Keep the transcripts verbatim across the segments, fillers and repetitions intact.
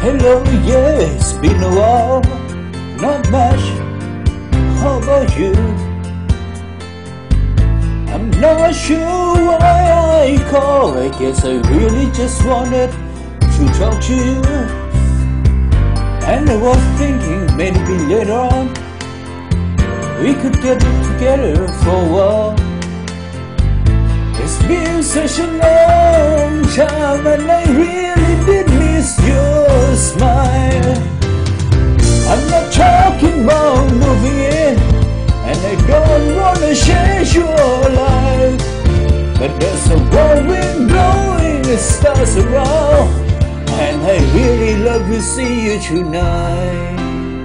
Hello, yeah, it's been a while. Not much. How about you? I'm not sure why I called. I guess I really just wanted to talk to you. And I was thinking maybe later on we could get together for a while. It's been such a long time and I really did miss your smile. I'm not talking about moving in, and I don't wanna change your life, but there's a warm wind blowing the stars around, and I really love to see you tonight.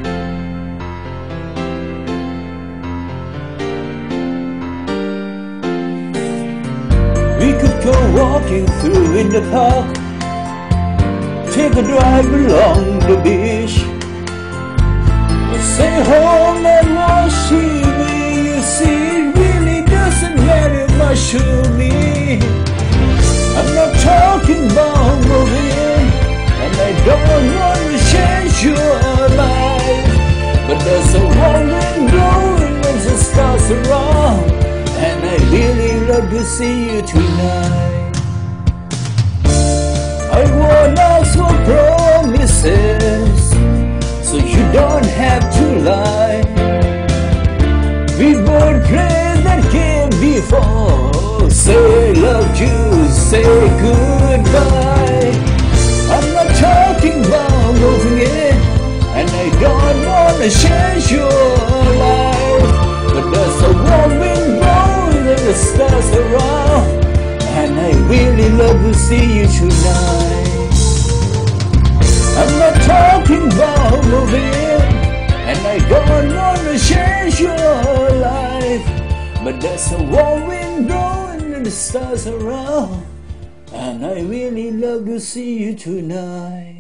We could go walking through in the park, take a drive along the beach, or stay home and watch T V. You see, it really doesn't matter much to me. I'm not talking about moving in, and I don't want to change your life, but there's a warm wind blowing when the stars around, and I really love to see you tonight. I won't ask for promises, so you don't have to lie. We both played that game before. Say I love you, say goodbye. I'm not talking about moving in, and I don't wanna change your life, but there's a warm wind blowing and the stars around, and I really love to see you tonight. I'm not talking about moving in, and I don't wanna change your life, but there's a warm wind blowing and the stars around, and I really love to see you tonight.